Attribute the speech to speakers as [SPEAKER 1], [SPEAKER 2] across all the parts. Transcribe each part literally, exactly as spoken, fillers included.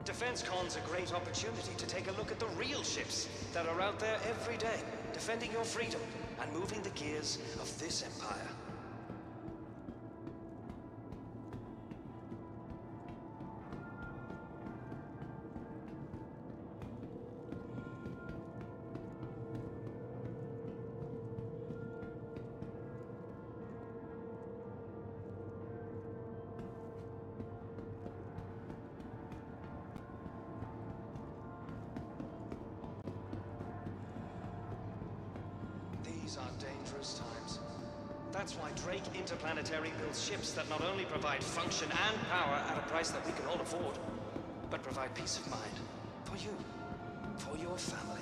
[SPEAKER 1] Defensecon's a great opportunity to take a look at the real ships that are out there every day, defending your freedom and moving the gears of this empire. These are dangerous times. That's why Drake Interplanetary builds ships that not only provide function and power at a price that we can all afford, but provide peace of mind for you, for your family.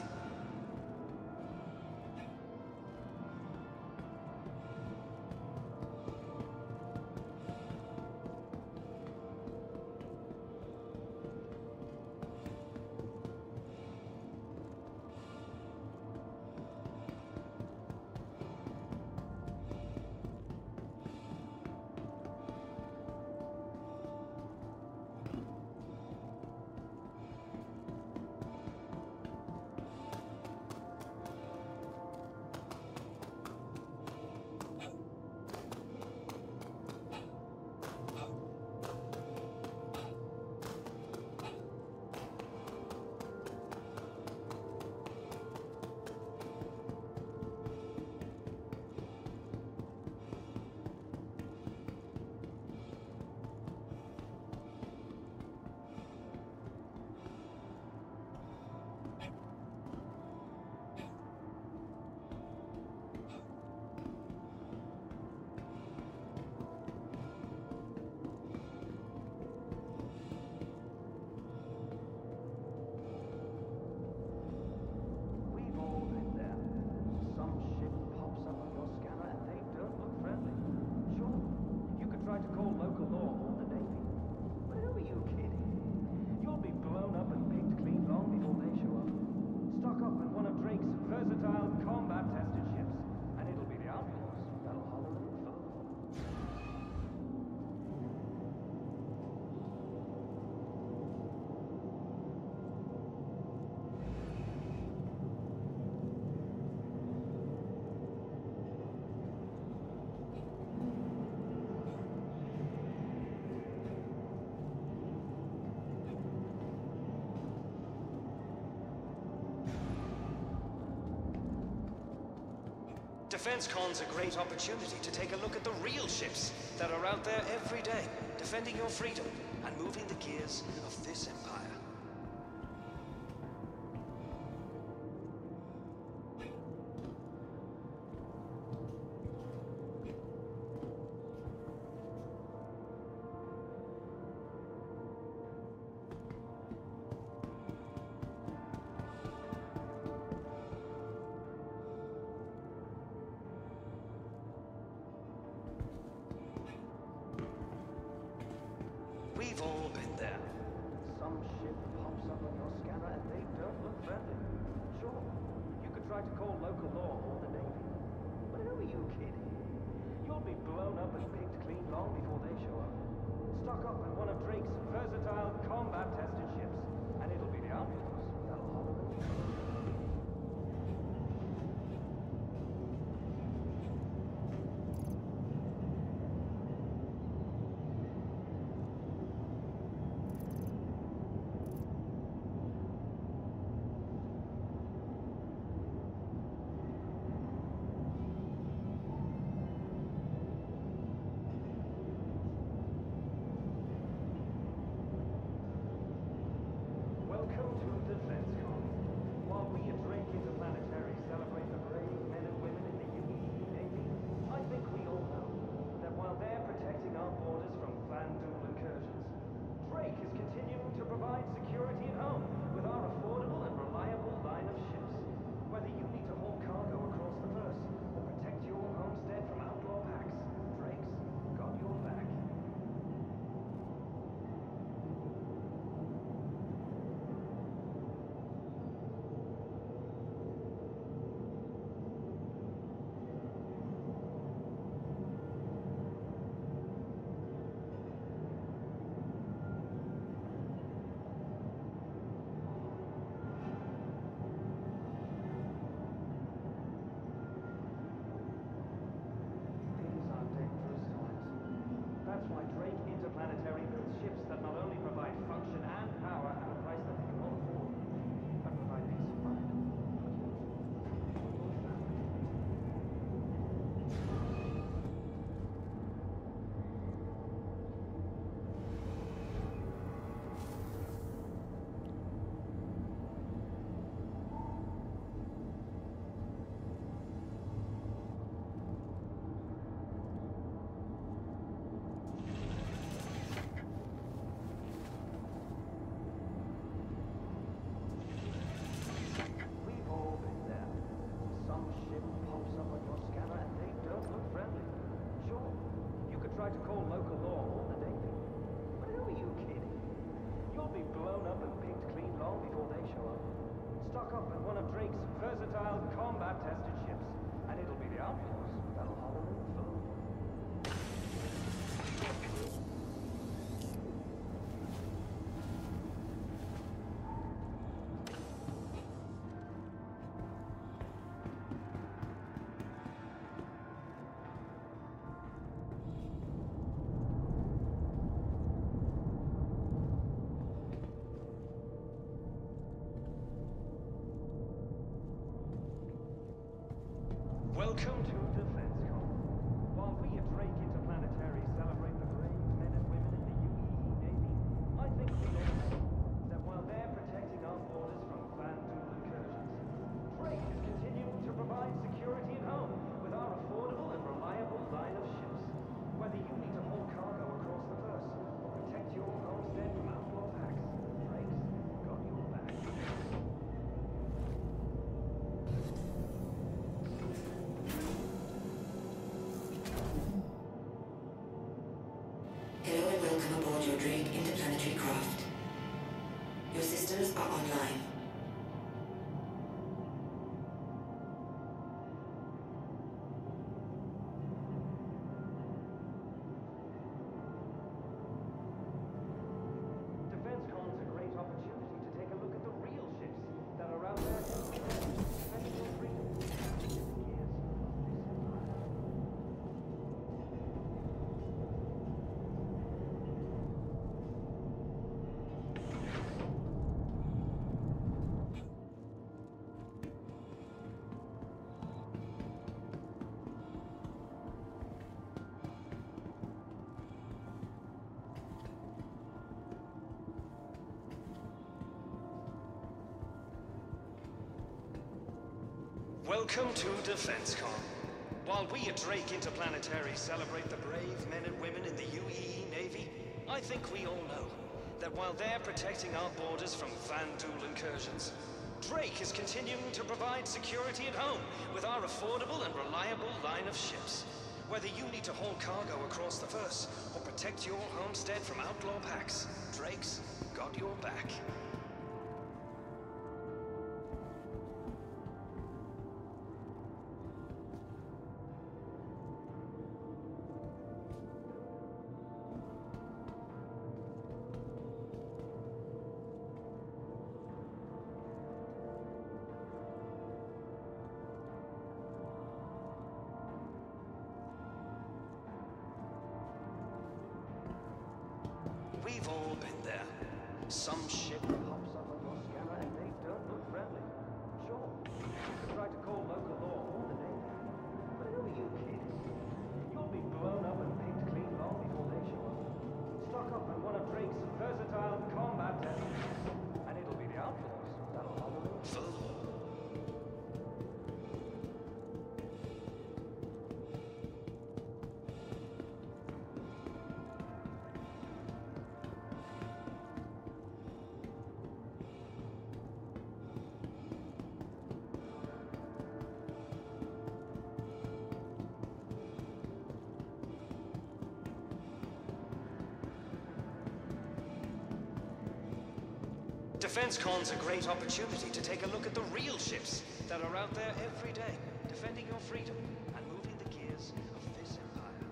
[SPEAKER 1] Defensecon's a great opportunity to take a look at the real ships that are out there every day, defending your freedom and moving the gears of this empire. We've all been there. Some ship pops up on your scanner and they don't look friendly. Sure, you could try to call local law or the Navy. But who are you kidding? You'll be blown up and picked clean long before they show up. Stock up on one of Drake's versatile combat-tested ships, and it'll be the ambulance that'll haul them. blown up and picked clean long before they show up. Stock up on one of Drake's versatile combat-tested ships, and it'll be the Outlaws that'll holler in full. Welcome to Defensecon. While we at Drake Interplanetary celebrate the brave men and women in the U E E Navy, I think we all know that while they're protecting our borders from Vandal incursions, Drake is continuing to provide security at home with our affordable and reliable line of ships. Whether you need to haul cargo across the verse or protect your homestead from outlaw packs, Drake's got your back.
[SPEAKER 2] Hello and welcome aboard your Drake Interplanetary craft. Your systems are online.
[SPEAKER 1] Defensecon's a great opportunity to take a look at the real ships that are out there defending your freedom. The gears of this empire. Welcome to Defensecon. While we at Drake Interplanetary celebrate the brave men and women in the U E E Navy, I think we all know that while they're protecting our borders from Vandal incursions, Drake is continuing to provide security at home with our affordable and reliable line of ships. Whether you need to haul cargo across the verse or protect your homestead from outlaw packs, Drake's got your back. We've all been there. Some ship pops up on your scanner and they don't look friendly. Sure, you could try to call local law or the Navy. But who are you kidding? You'll be blown up and picked clean long before they show up. Stock up on one of Drake's versatile combat tests, and it'll be the Outlaws that'll holler in full. Defensecon's a great opportunity to take a look at the real ships that are out there every day, defending your freedom and moving the gears of this empire.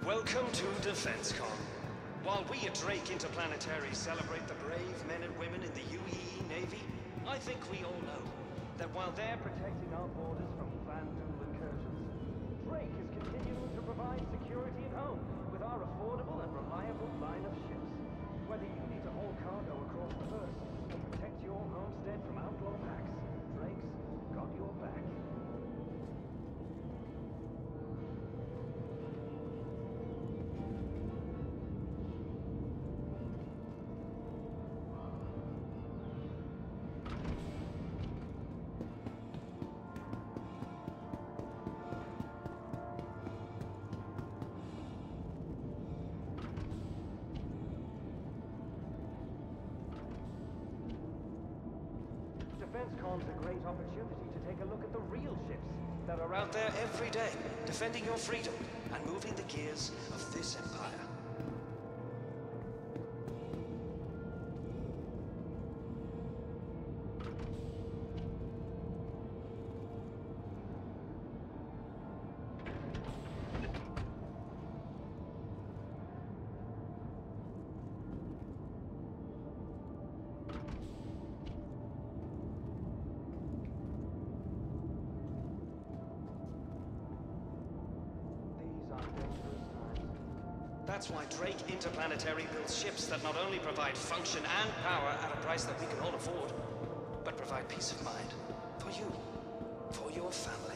[SPEAKER 1] Welcome to Defensecon. While we at Drake Interplanetary celebrate the brave men and women in the U E E Navy, I think we all know that while they're protecting our borders from Vandal incursions, Drake is continuing to provide security at home with our affordable and reliable line of ships. Whether you need to haul cargo across the verse or protect your homestead from outlaw packs, Drake's got your back. Defensecon's a great opportunity to take a look at the real ships that are out there every day, defending your freedom and moving the gears of this empire. That's why Drake Interplanetary builds ships that not only provide function and power at a price that we can all afford, but provide peace of mind for you, for your family.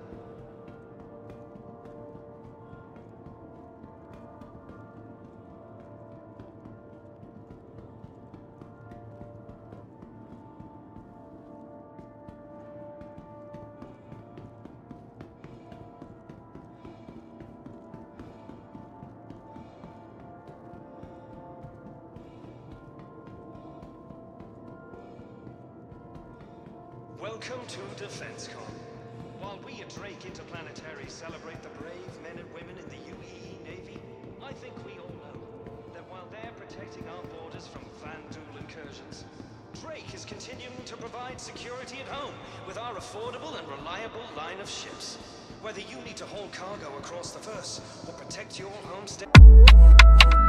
[SPEAKER 1] Welcome to Defensecon. While we at Drake Interplanetary celebrate the brave men and women in the U E E Navy, I think we all know that while they're protecting our borders from Vandal incursions, Drake is continuing to provide security at home with our affordable and reliable line of ships. Whether you need to haul cargo across the verse or protect your homestead...